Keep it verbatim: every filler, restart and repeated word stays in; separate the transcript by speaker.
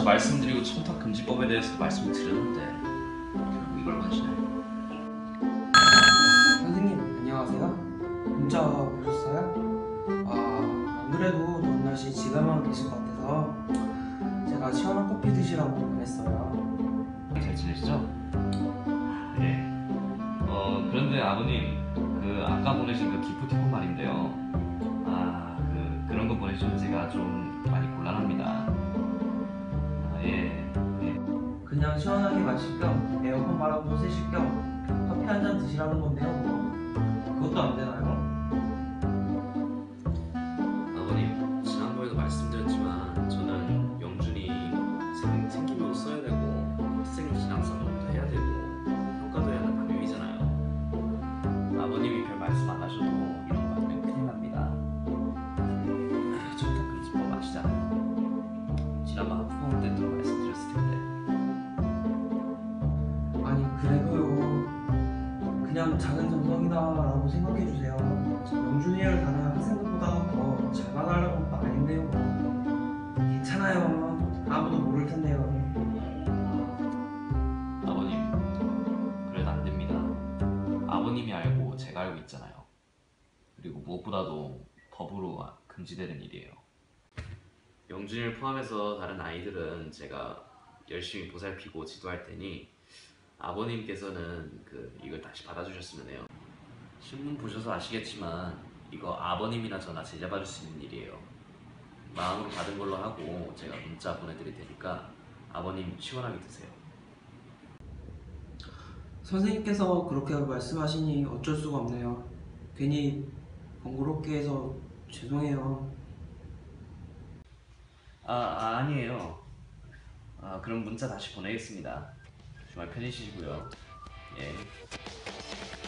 Speaker 1: 저 말씀드리고 청탁금지법에 대해서 말씀을 드렸는데 결국 이걸 하시네.
Speaker 2: 선생님 안녕하세요. 문자 보셨어요? 아, 안 그래도 더운 날씨 집에만 계실 것 같아서 제가 시원한 커피 드시라고 보냈어요.
Speaker 1: 잘 지내시죠? 예. 어 그런데 아버님, 그 아까 보내신 그 기프티콘 말인데요. 아, 그 그런 거 보내주면 제가 좀 많이 곤란합니다. 아, 예. 예.
Speaker 2: 그냥 시원하게 마실 겸 에어컨 바람도 쐬실 겸 커피 한 잔 드시라는 건데요. 뭐 그것도 안 되나요?
Speaker 3: 아버님, 지난번에도 말씀드렸지만 저는 영준이 생, 생기면 써야 되고 학생료 진학사업도 해야 되고 평가도 해야 하는 방임이잖아요. 아버님이 별 말씀 안 하셔도 이런 거 하면 큰일 납니다. 청탁금지법 아시잖아요. 지난번 학부모 때도 말씀드렸을 텐데.
Speaker 2: 아니 그래도요. 그냥 작은 정성이다라고 생각해주세요. 영준이를 다른 학생들보다 더 잘 받아가려는 것도 아닌데요. 뭐. 괜찮아요. 아무도 모를 텐데요.
Speaker 3: 아버님, 그래도 안 됩니다. 아버님이 알고 제가 알고 있잖아요. 그리고 무엇보다도 법으로 금지되는 일이에요. 영준이를 포함해서 다른 아이들은 제가 열심히 보살피고 지도할 테니 아버님께서는 그 이걸 다시 받아주셨으면 해요. 신문 보셔서 아시겠지만 이거 아버님이나 저나 제재받을 수 있는 일이에요. 마음으로 받은 걸로 하고 제가 문자 보내드릴 테니까 아버님 시원하게 드세요.
Speaker 2: 선생님께서 그렇게 말씀하시니 어쩔 수가 없네요. 괜히 번거롭게 해서 죄송해요.
Speaker 3: 아, 아 아니에요. 아, 그럼 문자 다시 보내겠습니다. 주말 편히 쉬시고요. 예.